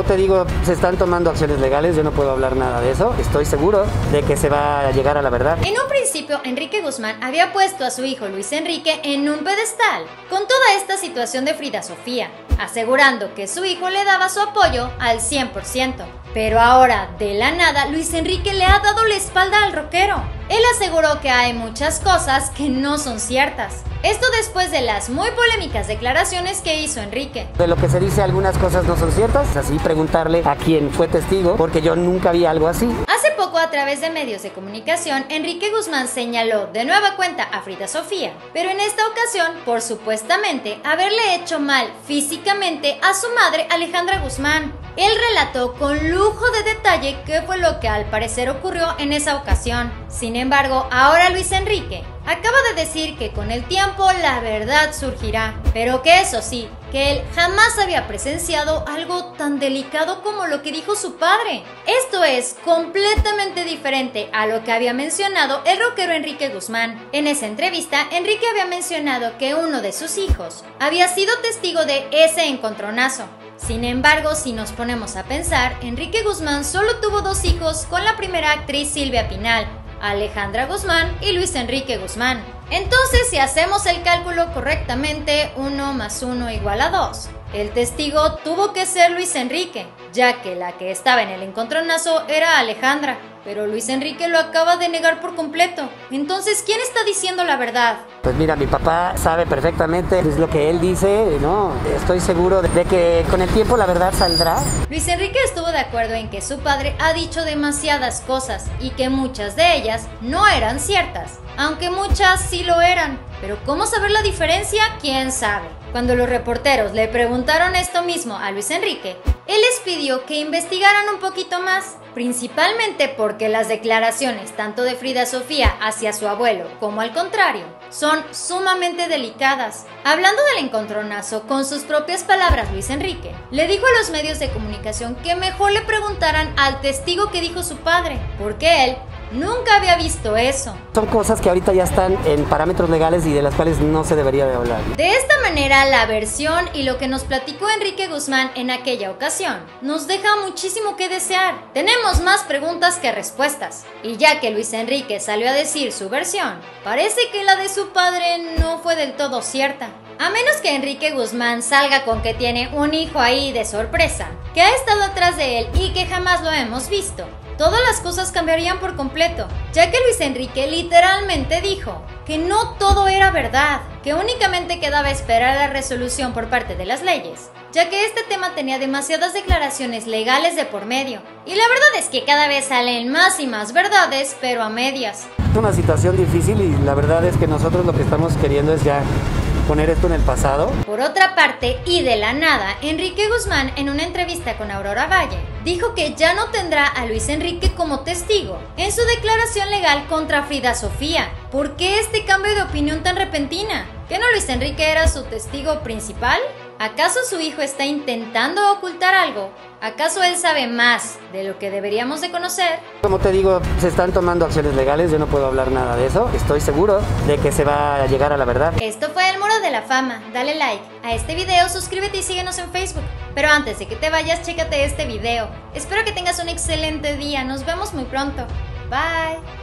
Como te digo, se están tomando acciones legales, yo no puedo hablar nada de eso. Estoy seguro de que se va a llegar a la verdad. En un principio, Enrique Guzmán había puesto a su hijo Luis Enrique en un pedestal con toda esta situación de Frida Sofía, asegurando que su hijo le daba su apoyo al 100%. Pero ahora, de la nada, Luis Enrique le ha dado la espalda al rockero. Él aseguró que hay muchas cosas que no son ciertas. Esto después de las muy polémicas declaraciones que hizo Enrique. De lo que se dice, algunas cosas no son ciertas, así preguntarle a quien fue testigo, porque yo nunca vi algo así. Hace poco, a través de medios de comunicación, Enrique Guzmán señaló de nueva cuenta a Frida Sofía, pero en esta ocasión por supuestamente haberle hecho mal físicamente a su madre Alejandra Guzmán. Él relató con lujo de detalle qué fue lo que al parecer ocurrió en esa ocasión. Sin embargo, ahora Luis Enrique acaba de decir que con el tiempo la verdad surgirá, pero que eso sí, que él jamás había presenciado algo tan delicado como lo que dijo su padre. Esto es completamente diferente a lo que había mencionado el rockero Enrique Guzmán. En esa entrevista, Enrique había mencionado que uno de sus hijos había sido testigo de ese encontronazo. Sin embargo, si nos ponemos a pensar, Enrique Guzmán solo tuvo 2 hijos con la primera actriz Silvia Pinal, Alejandra Guzmán y Luis Enrique Guzmán. Entonces, si hacemos el cálculo correctamente, 1 más 1 igual a 2. El testigo tuvo que ser Luis Enrique, ya que la que estaba en el encontronazo era Alejandra, pero Luis Enrique lo acaba de negar por completo. Entonces, ¿quién está diciendo la verdad? Pues mira, mi papá sabe perfectamente, es lo que él dice, ¿no? Estoy seguro de que con el tiempo la verdad saldrá. Luis Enrique estuvo de acuerdo en que su padre ha dicho demasiadas cosas y que muchas de ellas no eran ciertas, aunque muchas sí lo eran. Pero ¿cómo saber la diferencia? ¿Quién sabe? Cuando los reporteros le preguntaron esto mismo a Luis Enrique, él les pidió que investigaran un poquito más, principalmente porque las declaraciones tanto de Frida Sofía hacia su abuelo como al contrario son sumamente delicadas. Hablando del encontronazo, con sus propias palabras, Luis Enrique le dijo a los medios de comunicación que mejor le preguntaran al testigo que dijo su padre, porque él nunca había visto eso. Son cosas que ahorita ya están en parámetros legales y de las cuales no se debería de hablar. De esta manera, la versión y lo que nos platicó Enrique Guzmán en aquella ocasión nos deja muchísimo que desear. Tenemos más preguntas que respuestas. Y ya que Luis Enrique salió a decir su versión, parece que la de su padre no fue del todo cierta. A menos que Enrique Guzmán salga con que tiene un hijo ahí de sorpresa, que ha estado atrás de él y que jamás lo hemos visto, todas las cosas cambiarían por completo, ya que Luis Enrique literalmente dijo que no todo era verdad, que únicamente quedaba esperar la resolución por parte de las leyes, ya que este tema tenía demasiadas declaraciones legales de por medio, y la verdad es que cada vez salen más y más verdades, pero a medias. Es una situación difícil y la verdad es que nosotros lo que estamos queriendo es ya poner esto en el pasado. Por otra parte, y de la nada, Enrique Guzmán, en una entrevista con Aurora Valle, dijo que ya no tendrá a Luis Enrique como testigo en su declaración legal contra Frida Sofía. ¿Por qué este cambio de opinión tan repentina? ¿Que no Luis Enrique era su testigo principal? ¿Acaso su hijo está intentando ocultar algo? ¿Acaso él sabe más de lo que deberíamos de conocer? Como te digo, se están tomando acciones legales, yo no puedo hablar nada de eso. Estoy seguro de que se va a llegar a la verdad. Esto fue El Muro de la Fama. Dale like a este video, suscríbete y síguenos en Facebook. Pero antes de que te vayas, chécate este video. Espero que tengas un excelente día. Nos vemos muy pronto. Bye.